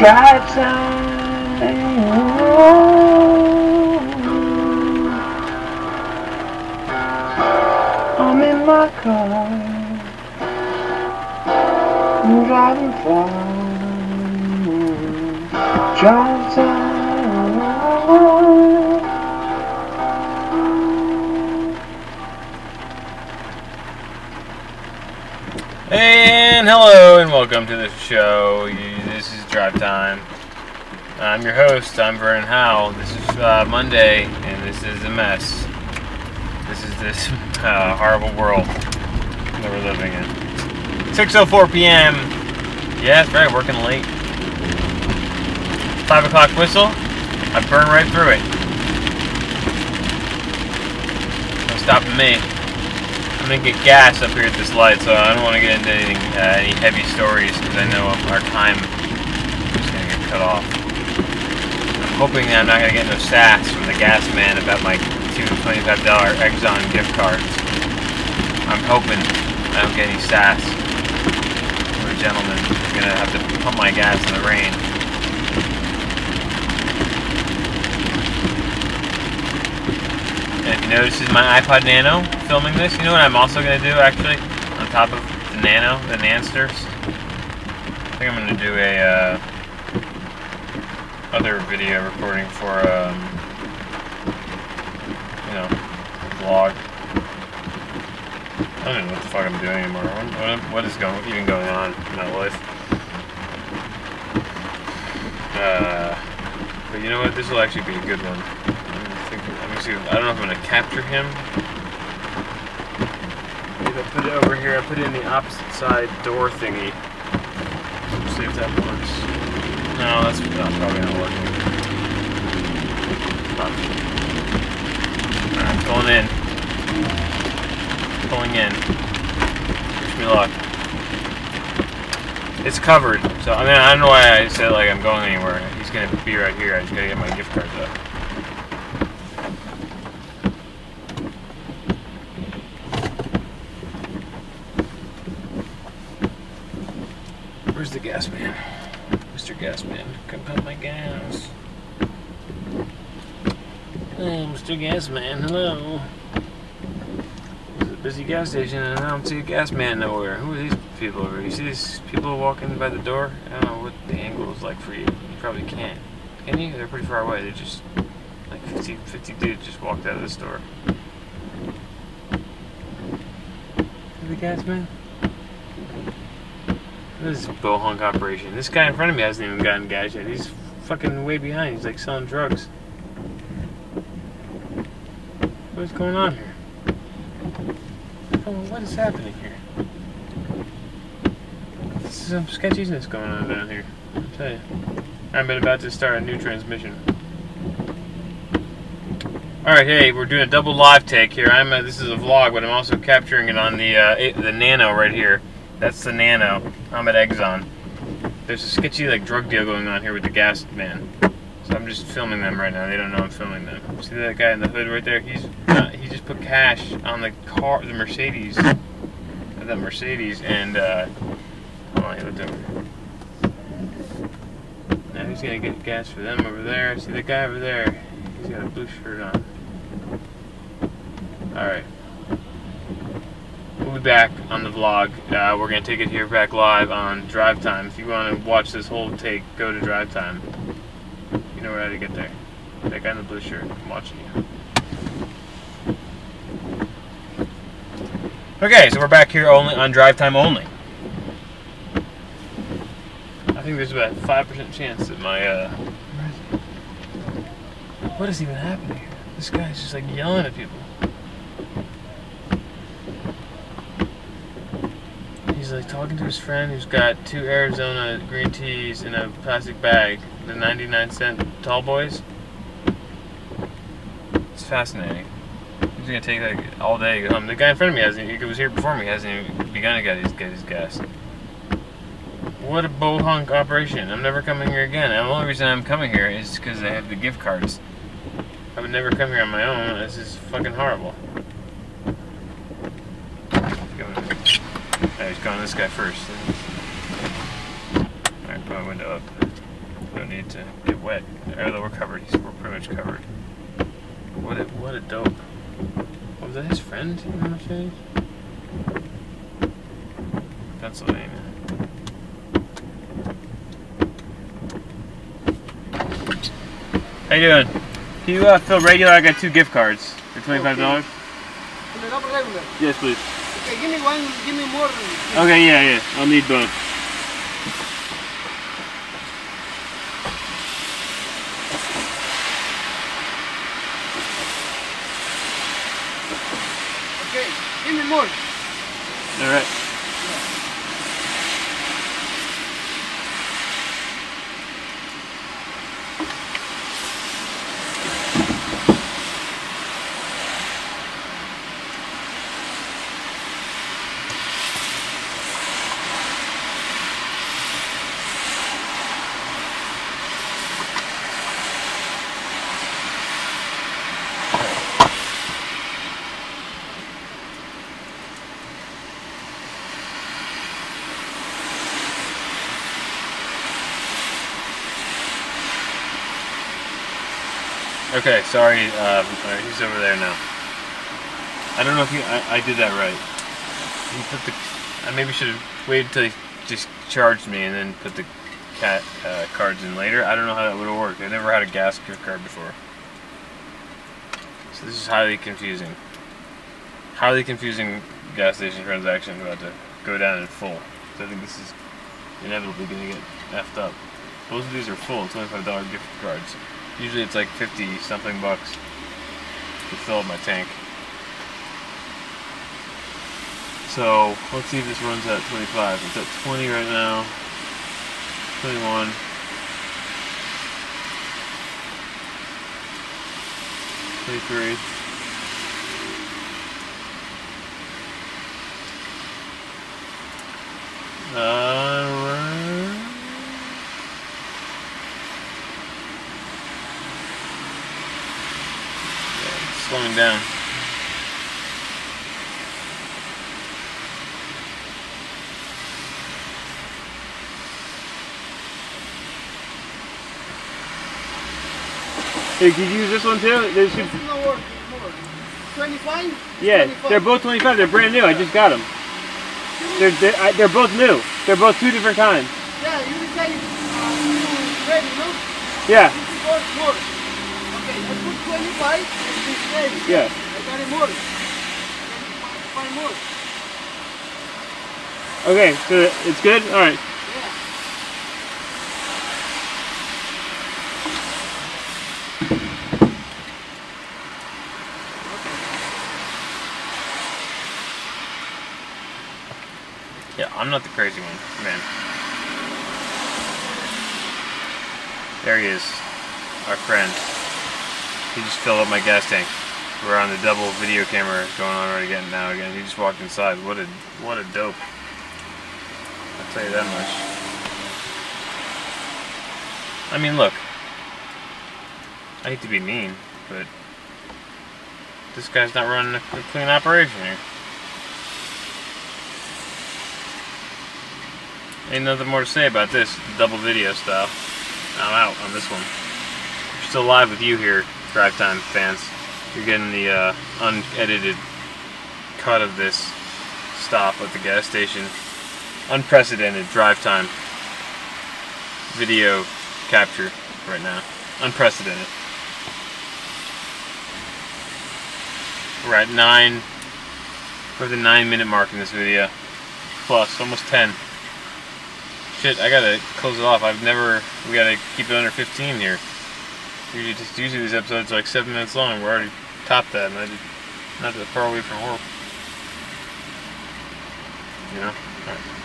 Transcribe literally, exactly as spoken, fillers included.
drive time. I'm in my car, I'm driving far. Drive time. And hello and welcome to the show. This is Drive Time. I'm your host. I'm Vernon Howell. This is uh, Monday, and this is a mess. This is this uh, horrible world that we're living in. six oh four p m Yeah, that's right. Working late. Five o'clock whistle. I burn right through it. No stopping me. I'm gonna get gas up here at this light, so I don't want to get into anything, uh, any heavy stories, because I know our time is gonna get cut off. I'm hoping that I'm not gonna get no sass from the gas man about my two twenty-five dollar Exxon gift cards. I'm hoping I don't get any sass from a gentleman who's gonna have to pump my gas in the rain. And if you notice, this is my iPod Nano filming this. You know what I'm also going to do, actually, on top of the Nano, the Nansters? I think I'm going to do a uh, other video recording for, um, you know, vlog. I don't know what the fuck I'm doing anymore. What, what is going, even going on in my life? Uh, but you know what? This will actually be a good one. I don't know if I'm going to capture him. Maybe I'll put it over here. I put it in the opposite side door thingy. Let's see if that works. No, that's not, probably not working. Alright, pulling in. Pulling in. Wish me luck. It's covered. So, I mean, I don't know why I said like I'm going anywhere. He's going to be right here. I just got to get my gift cards up. Where's the gas man? Mister Gas Man, come pump my gas. Hey, Mister Gas Man, hello. It's a busy gas station and I don't see a gas man nowhere. Who are these people over here? You see these people walking by the door? I don't know what the angle is like for you. You probably can't. Can you? They're pretty far away. They're just like fifty, fifty dudes just walked out of the store. The gas man? This is a bohunk operation. This guy in front of me hasn't even gotten gas yet. He's fucking way behind. He's like selling drugs. What's going on here? Oh, what is happening here? There's some sketchiness going on down here. I'll tell you. I'm about to start a new transmission. Alright, hey, we're doing a double live take here. I'm a, this is a vlog, but I'm also capturing it on the uh, the Nano right here. That's the Nano. I'm at Exxon. There's a sketchy like drug deal going on here with the gas man. So I'm just filming them right now. They don't know I'm filming them. See that guy in the hood right there? He's uh, he just put cash on the car, the Mercedes, that Mercedes, and uh, hold on, he looked over. Now he's gonna get gas for them over there. See the guy over there? He's got a blue shirt on. All right. We'll be back on the vlog. Uh, we're going to take it here back live on Drive Time. If you want to watch this whole take, go to Drive Time. You know where to get there. That guy in the blue shirt, I'm watching you. Okay, so we're back here only on Drive Time only. I think there's about a five percent chance that my, uh... what is even happening here? This guy's just like yelling at people. He's like talking to his friend who's got two Arizona green teas in a plastic bag, the ninety-nine cent tall boys. It's fascinating. He's gonna take like all day to get home. The guy in front of me hasn't, he was here before me, hasn't even begun to get his, get his gas. What a bohunk operation. I'm never coming here again. And the only reason I'm coming here is because I have the gift cards. I would never come here on my own. This is fucking horrible. He's going this guy first. Alright, put my window up. We don't need to get wet. Although we're covered. We're pretty much covered. What a, what a dope. Was that his friend in the face? Pennsylvania. How you doing? Can you uh, fill regular? I got two gift cards for twenty-five dollars. Regular. Yes, please. Okay, give me one, give me more. Okay, yeah, yeah. I'll need both. Okay, give me more. All right. Okay, sorry, um, alright, he's over there now. I don't know if he, I, I did that right. He put the, I maybe should have waited until he just charged me and then put the cat uh, cards in later. I don't know how that would have worked. I've never had a gas gift card before. So this is highly confusing. Highly confusing gas station transaction about to go down in full. So I think this is inevitably going to get effed up. Both of these are full, twenty-five dollar gift cards. Usually it's like fifty something bucks to fill up my tank. So let's see if this runs at twenty-five. It's at twenty right now. twenty-one. twenty-three. Uh, slowing down. Hey, could you use this one too? They should... This is not working anymore. twenty-five? Yeah, twenty-five. they're both twenty-five. They're brand new. I just got them. They're they're, I, they're both new. They're both two different kinds. Yeah, you decide uh, you ready, no? Yeah. This is more, more. Okay, I put twenty-five and this ready. Yeah. I got it more. Five more. Okay, so it's good. All right. Yeah. Yeah, I'm not the crazy one, man. There he is, our friend. He just filled up my gas tank. We're on the double video camera going on right again now again. He just walked inside. What a what a dope. I'll tell you that much. I mean, look. I hate to be mean, but this guy's not running a clean operation here. Ain't nothing more to say about this double video style. I'm out on this one. We're still live with you here, Drive Time fans. You're getting the uh, unedited cut of this stop at the gas station. Unprecedented Drive Time video capture right now. Unprecedented. We're at nine, we're at the nine minute mark in this video. Plus, almost ten. Shit, I gotta close it off. I've never, we gotta keep it under fifteen here. Usually, just usually these episodes are like seven minutes long. We're already topped that, and I did not that far away from horror. You know? Alright.